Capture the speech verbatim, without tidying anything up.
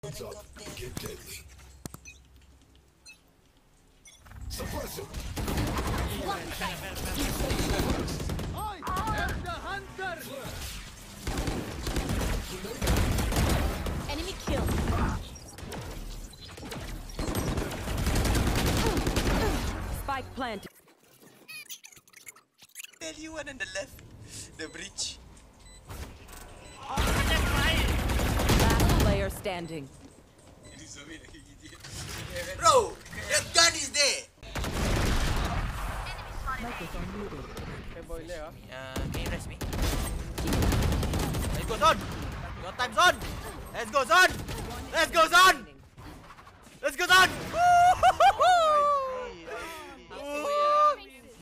Hands up, get deadly. Suppressive. I am the hunter. Enemy kill. Spike planted. Tell you one on the left, the bridge. Last player standing. Bro, that gun is there. Microphone muted. Okay, boiler ah. Uh, can you rest me? Let's go zone. Your time zone. Let's go zone. Let's go zone. Let's go zone.